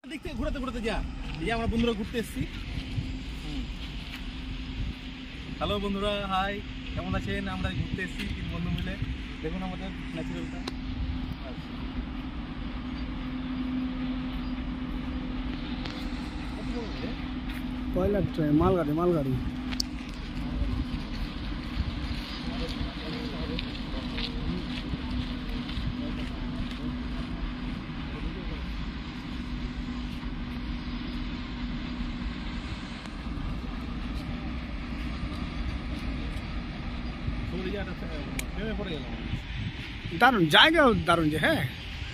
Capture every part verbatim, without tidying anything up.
দেখতে ঘুরতে ঘুরতে যা এই যে আমরা বন্ধুরা ঘুরতে এসেছি। হ্যালো বন্ধুরা, হাই, কেমন আছেন? আমরা ঘুরতে এসেছি তিন বন্ধু মিলে। দেখুন আমাদের ন্যাচারালটা। কয়লা ট্রেন, মালগাড়ি মালগাড়ি দারুণ জায়গা, দারুণ যে। হ্যাঁ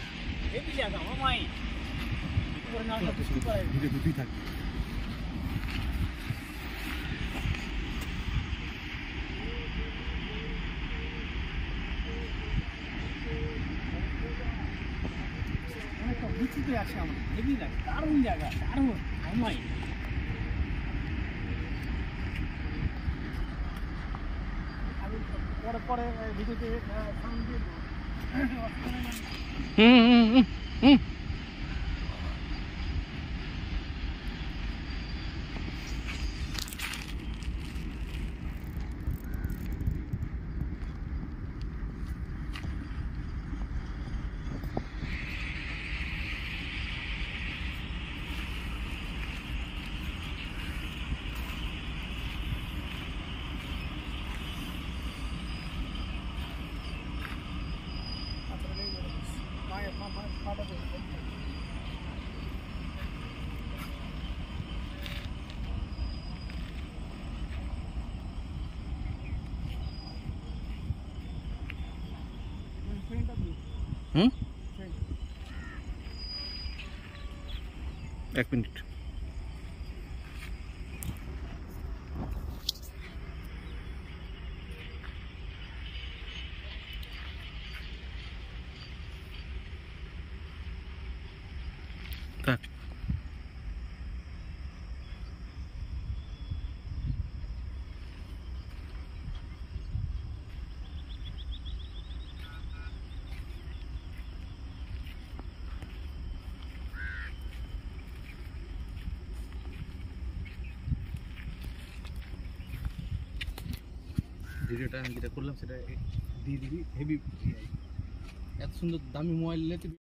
অনেকটা বিচিত্র আছে আমার, হেভি লাগে, দারুণ জায়গা, দারুণ অনলাইন। পরে পরে ভিডিওতে সাউন্ড দিয়ে হুম হুম হুম হুম হুম এক মিনিট। থাক ভিডিওটা আমি যেটা করলাম সেটা দিয়ে দিবি। হেভি, এত সুন্দর দামি মোবাইল নিতে